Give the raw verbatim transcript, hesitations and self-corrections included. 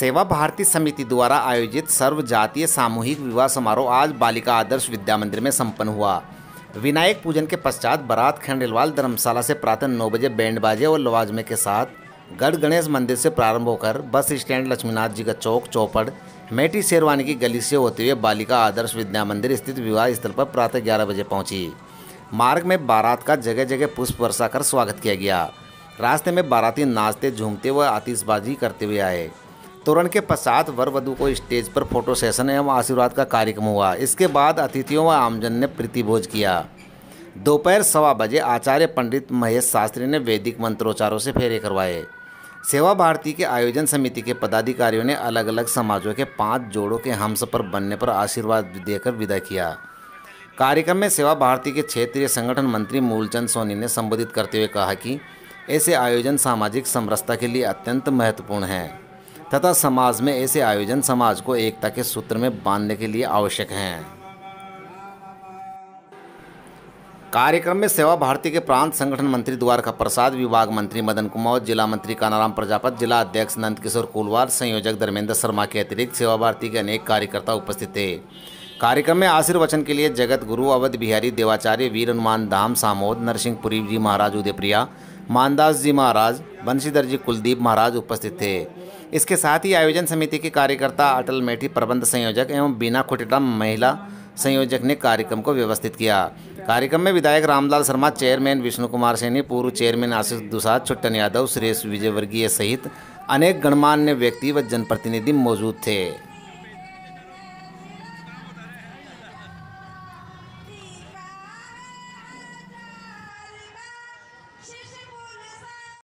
सेवा भारती समिति द्वारा आयोजित सर्व जातीय सामूहिक विवाह समारोह आज बालिका आदर्श विद्या मंदिर में संपन्न हुआ। विनायक पूजन के पश्चात बारात खंडेलवाल धर्मशाला से प्रातः नौ बजे बैंड बाजे और लवाजमे के साथ गढ़ गणेश मंदिर से प्रारंभ होकर बस स्टैंड लक्ष्मीनाथ जी का चौक चौपड़ मेटी शेरवानी की गली से होते हुए बालिका आदर्श विद्या मंदिर स्थित विवाह स्थल पर प्रातः ग्यारह बजे पहुंची। मार्ग में बारात का जगह जगह पुष्प वर्षा कर स्वागत किया गया। रास्ते में बाराती नाचते झूमते व आतिशबाजी करते हुए आए। तोरण के पश्चात वर वधू को स्टेज पर फोटो सेशन एवं आशीर्वाद का कार्यक्रम हुआ। इसके बाद अतिथियों व आमजन ने प्रीति भोज किया। दोपहर सवा बजे आचार्य पंडित महेश शास्त्री ने वैदिक मंत्रोच्चारों से फेरे करवाए। सेवा भारती के आयोजन समिति के पदाधिकारियों ने अलग अलग समाजों के पांच जोड़ों के हमसफर बनने पर आशीर्वाद देकर विदा किया। कार्यक्रम में सेवा भारती के क्षेत्रीय संगठन मंत्री मूलचंद सोनी ने संबोधित करते हुए कहा कि ऐसे आयोजन सामाजिक समरसता के लिए अत्यंत महत्वपूर्ण हैं तथा समाज में ऐसे आयोजन समाज को एकता के सूत्र में बांधने के लिए आवश्यक हैं। कार्यक्रम में सेवा भारती के प्रांत संगठन मंत्री द्वारका प्रसाद, विभाग मंत्री मदन कुमार, जिला मंत्री कानाराम प्रजापत, जिला अध्यक्ष नंद किशोर कुलवार, संयोजक धर्मेंद्र शर्मा के अतिरिक्त सेवा भारती के अनेक कार्यकर्ता उपस्थित थे। कार्यक्रम में आशीर्वचन के लिए जगत गुरु अवध बिहारी देवाचार्य, वीर हनुमान धाम सामोद, नरसिंहपुरी जी महाराज उदयप्रिया, मानदास जी महाराज, बंशीधर जी कुलदीप महाराज उपस्थित थे। इसके साथ ही आयोजन समिति के कार्यकर्ता अटल मेठी प्रबंध संयोजक एवं बीना खुटेटा महिला संयोजक ने कार्यक्रम को व्यवस्थित किया। कार्यक्रम में विधायक रामलाल शर्मा, चेयरमैन विष्णु कुमार सैनी, पूर्व चेयरमैन आशीष दुसाद, छुट्टन यादव, सुरेश विजयवर्गीय सहित अनेक गणमान्य व्यक्ति व जनप्रतिनिधि मौजूद थे।